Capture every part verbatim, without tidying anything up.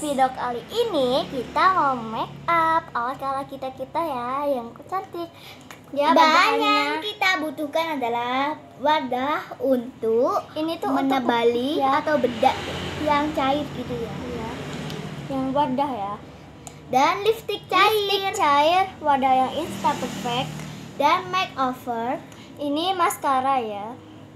video kali ini kita mau make up ala-ala kita-kita ya yang cantik. Ya, dan yang kita butuhkan adalah wadah untuk ini tuh menebali untuk, ya. atau bedak yang cair gitu ya. Ya. Yang wadah ya. Dan lipstick cair. Lipstick cair, wadah yang Insta Perfect dan makeover. Ini maskara ya.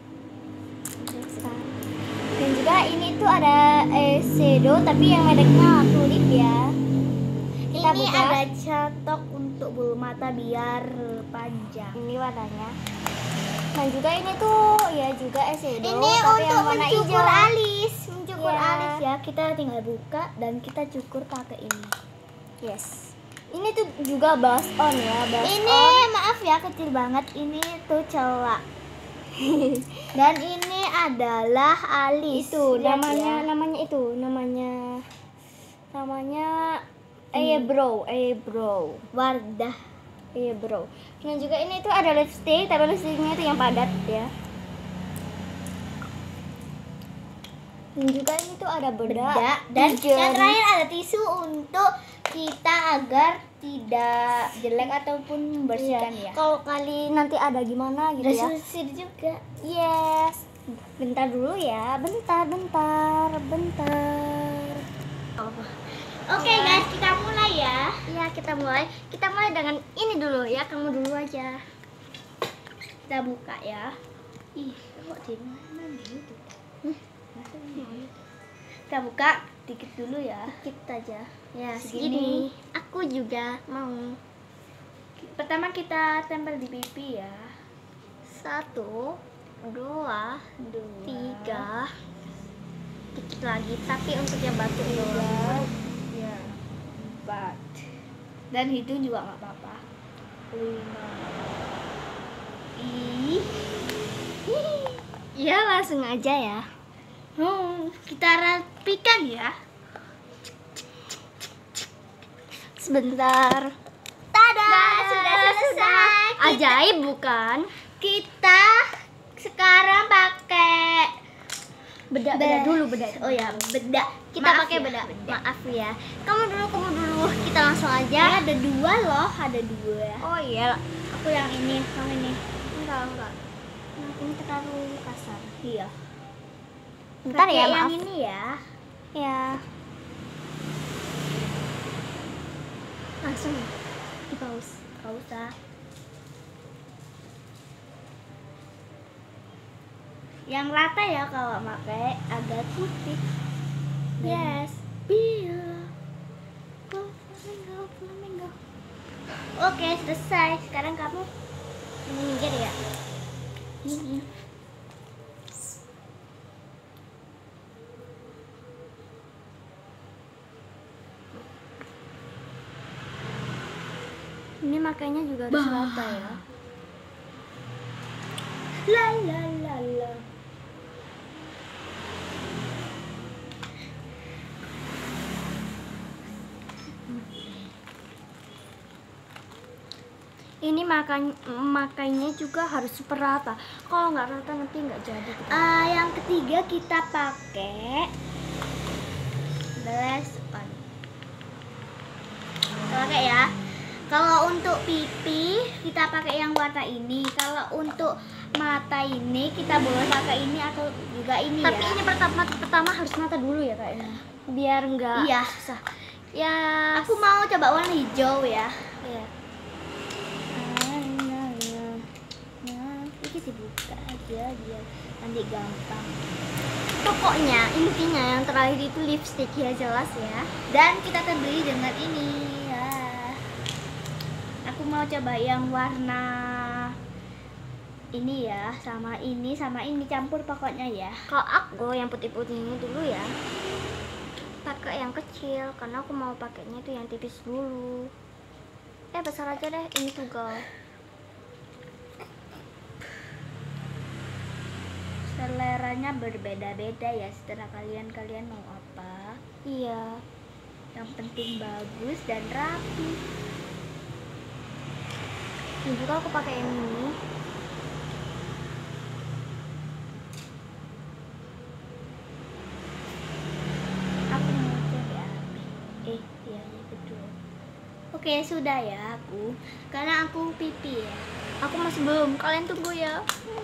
Dan juga ini tuh ada eyeshadow tapi yang mereknya tulip ya. Kita ini buka. ada catok untuk bulu mata biar panjang. Ini warnanya. Dan juga ini tuh ya juga eyeshadow. Ini tapi untuk yang warna mencukur hijau. alis, mencukur Ya. alis ya. Kita tinggal buka dan kita cukur pakai ini. Yes. Ini tuh juga blush on ya, blush Ini on. maaf ya kecil banget. Ini tuh celak. Dan ini adalah alis. Itu Lihat namanya ya. namanya itu namanya namanya eyebrow, eyebrow. Wadah. Eyebrow. Dan juga ini tuh ada lipstick, tapi lipsticknya itu yang padat ya. Dan juga ini tuh ada bedak, Bedak. Dan hijau. yang terakhir ada tisu untuk kita agar tidak jelek ataupun membersihkan ya. Kalau kali nanti ada gimana gitu ya. Resolusi juga. Yes. Bentar dulu ya, bentar, bentar, bentar. Oke Ya. guys, kita mulai ya. Iya, kita mulai. Kita mulai dengan ini dulu ya. Kamu dulu aja. Kita buka ya. Ih, kok di mana gitu? Hmm. Kita buka dikit dulu ya. Dikit aja. Ya, Segini. segini. Aku juga mau. Pertama kita tempel di pipi ya. Satu, dua, Dua, tiga. Dikit lagi, tapi untuk yang batu tiga, doang. ya, empat. Dan hidung juga nggak apa-apa. Lima. Ih. Ya, langsung aja ya. Hmm, kita rapikan ya. Sebentar. Tada, Dah, sudah selesai. Kita, Ajaib bukan? kita sekarang pakai Bedak, Be- bedak dulu, bedak. Oh ya, bedak. Kita Maaf pakai ya, bedak. Maaf ya. Kamu dulu, kamu dulu. Kita langsung Ya, aja. ada dua loh, ada dua. Oh iya. Aku yang ini, kamu ini. Enggak, enggak. Nah, ini terlalu kasar. Iya. Bentar Pakai ya, yang maaf. ini ya. Ya. Langsung di pause. Gak usah. Yang rata ya kalau pakai agak tipis. Yes. Iya. Flamingo, flamingo. Oke, selesai. Sekarang kamu minggir ya. Ini. Ini makanya juga harus Bah. rata ya. La la la la. Ini makan makanya juga harus super rata. Kalau nggak rata nanti nggak jadi. Kita. Ah, yang ketiga kita pakai blush on. Kita pakai ya. Kalau untuk pipi kita pakai yang warna ini. Kalau untuk mata ini kita boleh pakai ini atau juga ini Tapi ya. ini pertama pertama harus mata dulu ya kayaknya. Biar nggak Iya. susah. Ya. Aku mau coba warna hijau ya. Iya. Nah, ini dibuka aja biar nanti gampang. Pokoknya intinya yang terakhir itu lipstick ya, jelas ya. Dan kita terbeli dengan ini ya. Aku mau coba yang warna ini ya, sama ini sama ini campur pokoknya ya. Kalau aku yang putih-putih ini dulu ya. Pakai yang kecil karena aku mau pakainya itu yang tipis dulu. Eh besar aja deh, ini juga. Seleranya berbeda-beda ya, setelah kalian-kalian mau apa. Iya. Yang penting bagus dan rapi. Dan juga aku pakai yang ini. Aku mau coba. Oke, sudah ya aku. Karena aku pipi ya. Aku masih belum. Kalian tunggu ya.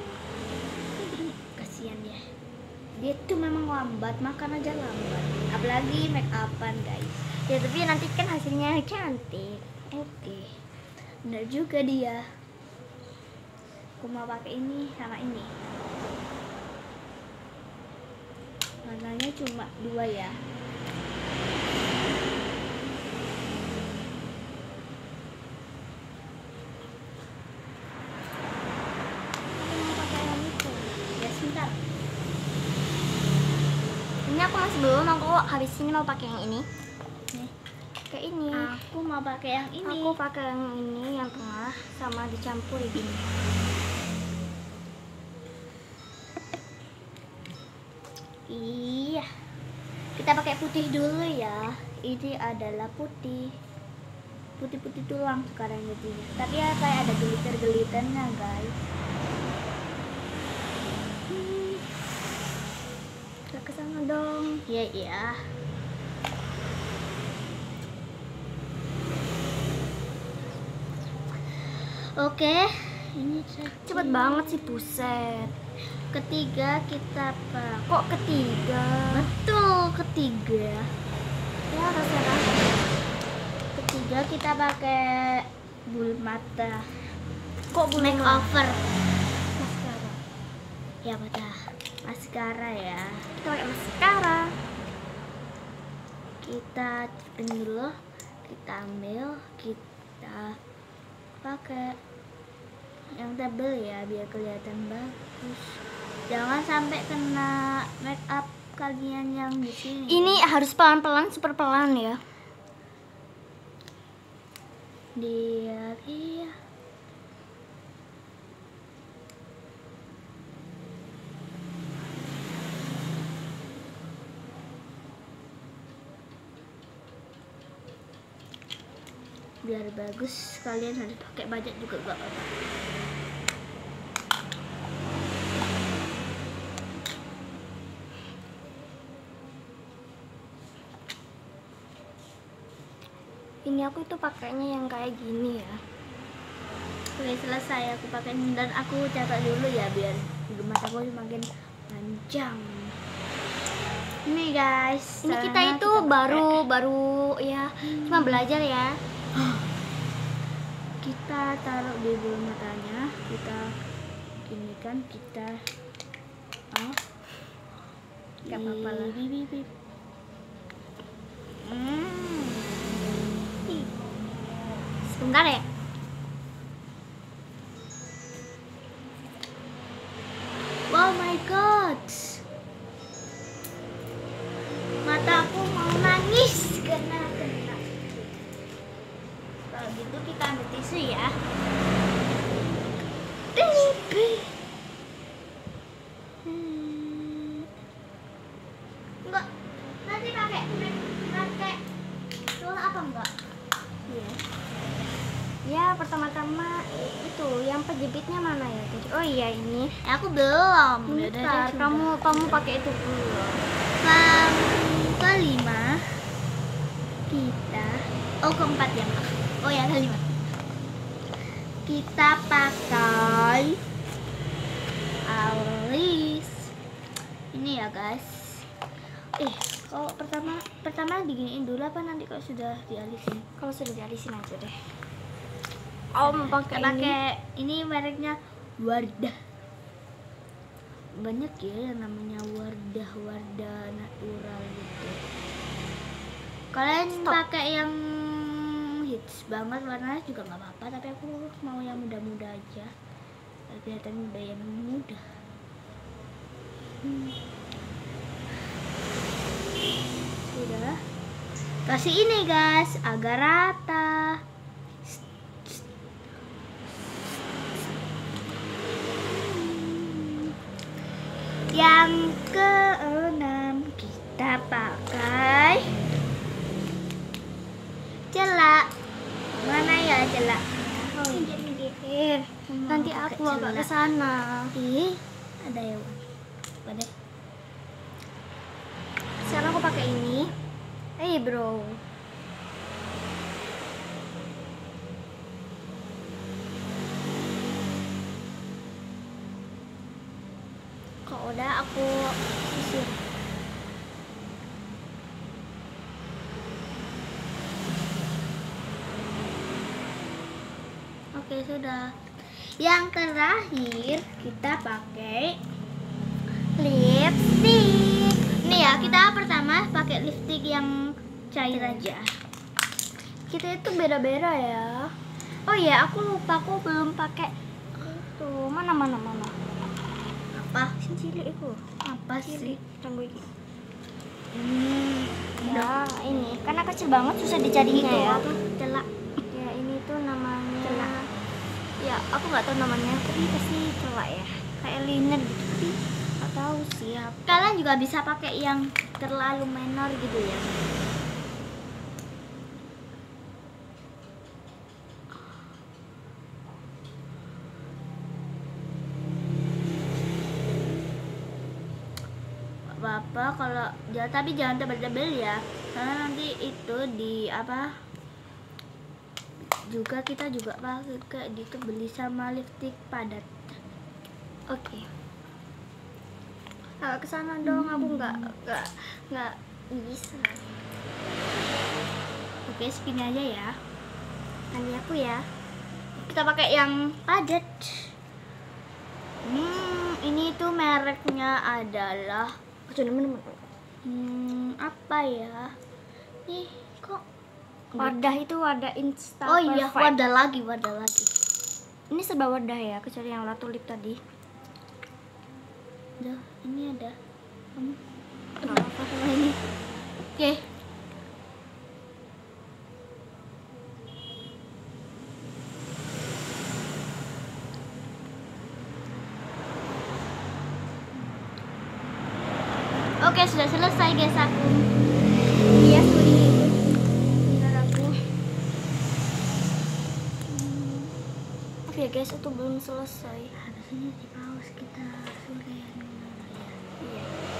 Kasihan dia. Dia tuh memang lambat, makan aja lambat. Apalagi make upan, guys. Ya tapi nanti kan hasilnya cantik. Oke. Benar juga dia. Aku mau pakai ini sama ini. Warnanya cuma dua ya. Aku mau pakai yang itu. Ya sebentar. Ini aku masih belum. Aku habis ini mau pakai yang ini. Nih. Kayak ini. Aku mau pakai yang ini. Aku pakai yang ini yang tengah sama dicampur gini. Iya. Kita pakai putih dulu ya. Ini adalah putih. Putih-putih tulang sekarang jadinya. Tapi ya kayak ada glitter-glitternya, guys. Hmm. Kita ke sana dong. Iya, iya. Oke, ini Cepet banget sih, buset. ketiga kita pakai. Kok ketiga? Betul, ketiga. Ya terserah. Ketiga kita pakai bulu mata. Kok bulu mata? Makeover. Maskara. Ya betul. Maskara ya. Kita pakai maskara. Kita tipin dulu. Kita ambil. Kita pakai yang tebel ya biar kelihatan bagus. Jangan sampai kena make up kalian yang di sini. Ini harus pelan-pelan, super pelan ya. Dia iya. Biar bagus kalian harus pakai banyak juga gak apa-apa. Ini aku itu pakainya yang kayak gini ya. Oke, selesai aku pakai ini dan aku catat dulu ya biar mataku semakin panjang. Ini guys. Ini caranya kita itu pakai. baru baru ya cuma belajar ya. Kita taruh di bulu matanya, kita ini kan kita oh Gak apa-apa lah. Bip, bip, bip. Hmm. Sebentar ya. Oh my god, mataku mau nangis karena kena. Kalau gitu kita ambil tisu ya. Hmm. Enggak, nanti pakai pakai soal apa enggak? Iya. Ya pertama-tama itu yang penjepitnya mana ya? Tadi? Oh iya ini. Eh, aku belum. Bentar, kamu kamu pakai itu dulu. Yang kelima kita oh keempat ya maaf. Oh ya kelima kita pakai alis ini ya guys. Eh kalau pertama pertama diginiin dulu apa nanti kalau sudah dialisin? Kalau sudah dialisin aja deh. Om pakai Kita ini. pakai ini mereknya Wardah. Banyak ya yang namanya Wardah Wardah natural gitu. Kalian Stop. pakai yang hits banget warnanya juga nggak apa-apa, tapi aku mau yang muda-muda aja. Biar kelihatan muda yang muda. Hmm. Sudah. Kasih ini guys agar rata. Yang keenam kita pakai celak. Mana ya celaknya? Oh, Eh, nanti aku agak ke sana. Ih, ada ya. Apa deh? Sekarang aku pakai ini. Eh, bro. Oke, sudah. Yang terakhir kita pakai lipstick. nih ya, kita pertama pakai lipstick yang cair aja. Kita itu beda-beda ya. Oh iya, aku lupa, aku belum pakai itu. Mana mana mana. Apa? Sing cilik itu. Apa sih? Tunggu ini. Hmm, Ya, ini karena kecil banget susah dicarinya itu ya. apa? Celak. Ya, ini tuh namanya Celak. Ya, aku nggak tahu namanya. Tapi pasti celak ya. Kayak liner gitu. Tapi nggak tahu sih apa. Kalian juga bisa pakai yang terlalu menor gitu ya. Apa kalau ya, tapi jangan tebel-tebel ya, karena nanti itu di apa juga kita juga pakai kayak gitu, beli sama lipstick padat. Oke. Agak kesana dong, aku nggak nggak nggak bisa. Oke, segini aja ya. Ini aku ya. Kita pakai yang padat. Hmm, ini tuh mereknya adalah Temen-temen. hmm, apa ya? Nih, kok Wadah itu wadah Insta. oh iya, Perfect. wadah lagi, wadah lagi. Ini serba wadah ya, kecuali yang latulip tadi. Duh, ini ada. Hmm. Nggak apa-apa sama ini. Oke. Oke, sudah selesai guys aku. Iya, sorry. Bentar aku. Oke guys, itu belum selesai. Harusnya di pause kita sudah ya. Iya.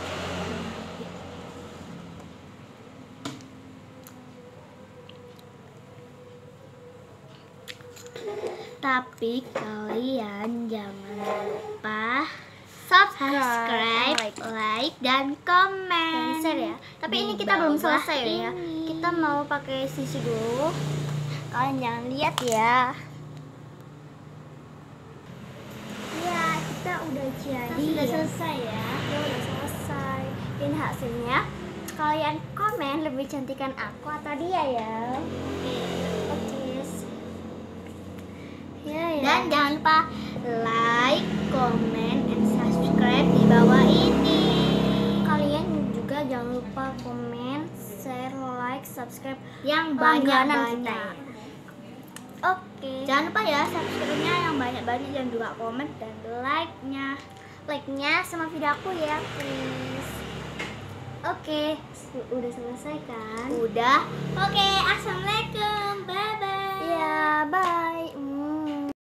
Tapi kalian jangan lupa Subscribe, subscribe, like, like, dan komen. dan share ya. Tapi Di ini kita belum bawah selesai ya. ini. Kita mau pakai sisi dulu. Kalian jangan lihat ya. Ya, kita udah jadi. Sudah ya. selesai ya. Ya, udah selesai. Dan hasilnya kalian komen lebih cantikan aku atau dia ya. Oke. Ya, ya. Dan jangan lupa like, comment, and subscribe di bawah ini. Kalian juga jangan lupa komen, share, like, subscribe Yang langganan banyak-banyak. kita. Oke. Jangan lupa ya subscribe-nya yang banyak-banyak dan juga komen dan like-nya. Like-nya sama video aku ya, please. Oke, su- udah selesai kan? Udah. Oke, assalamualaikum. Bye bye. Ya, bye.